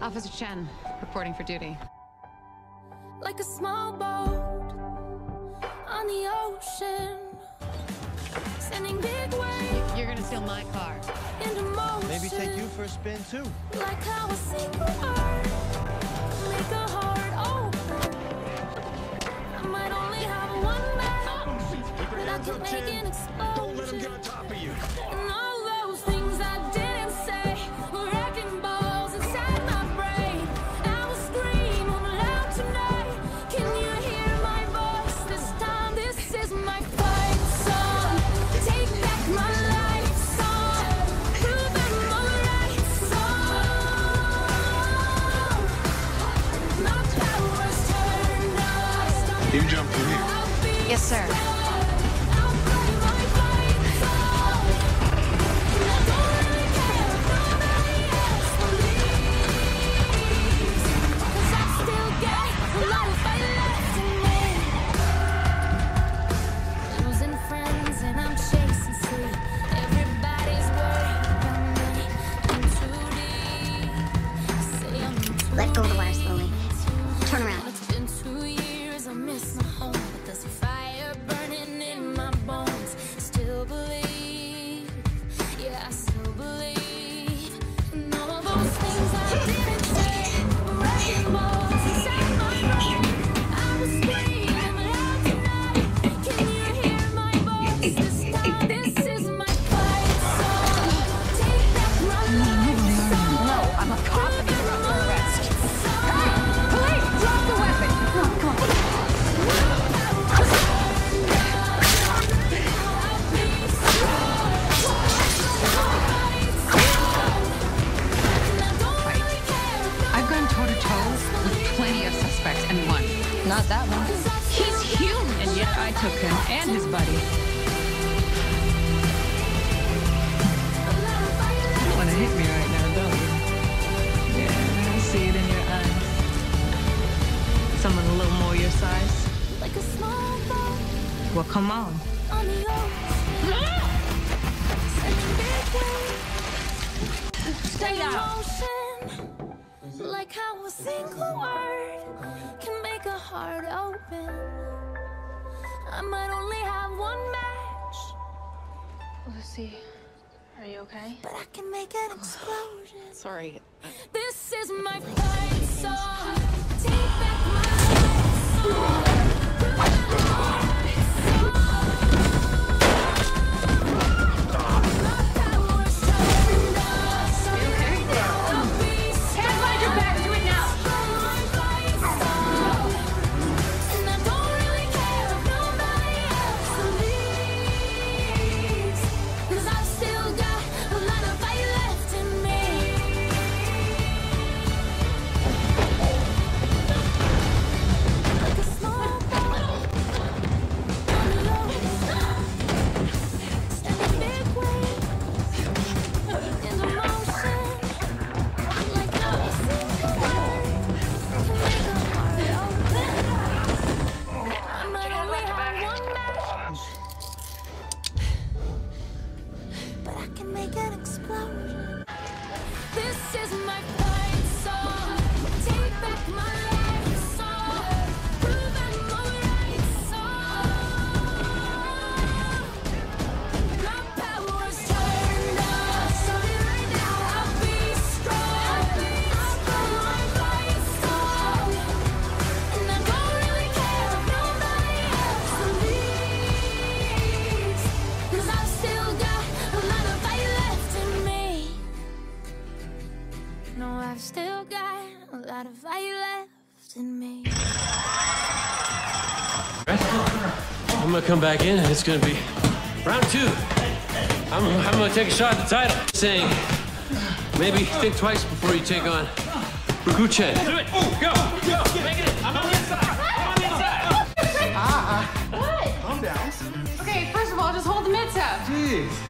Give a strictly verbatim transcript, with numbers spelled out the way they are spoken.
Officer Chen, reporting for duty. Like a small boat on the ocean, sending big waves. You're gonna steal my car. Into motion. Maybe take you for a spin too. Like how a single word make a heart open. I might only have one man, but I can make an explosion. Don't let him get on top of you. And all those things I didn't say were wrecking balls inside my brain. I will scream loud tonight. Can you hear my voice this time? This is my fight song. Take back my life song. Prove I'm alright song. My power's turned on. You jump in here. Yes, sir. Let go of the wire slowly. Turn around. It's been two years, I miss my home, but there's a fire burning in my bones. Still believe, yeah, I still believe. And all of those things I didn't say were wrecking balls inside my brain. I was screaming loud tonight. Can you hear my voice this time? This is my fight song. Take back my life song. No, I'm a cop and you're under arrest. Police, drop the weapon. Come on, come on. I've gone toe-to-toe with plenty of suspects and won. Not that one. He's human. And yet I took him and his buddy. You want to hit me right now, don't you? Yeah, I see it in your eyes. Someone a little more your size? Like a small boat Well, come on. on the ocean, sending big waves. Stay out. Motion, like how a single word can make a heart open. I might only have one match, Lucy, are you okay? but I can make an explosion. Sorry. This is my fight song. Take back my life song. But I can make an explosion. This is my fight song. Take back my life song. Prove I'm alright song. My power's turned on. So right now I'll be strong. I'll play my fight song. And I don't really care if nobody else leaves. 'Cause I've still got a lot of fight left in me. No, I've still got a lot of fight left in me. I'm gonna come back in and it's gonna be round two. I'm, I'm gonna take a shot at the title. Saying, maybe think twice before you take on Chen. Do it. Go. Go. Make it. I'm on the inside. I'm on the inside. Ah. What? Calm down. Okay, first of all, just hold the mitts up. Jeez.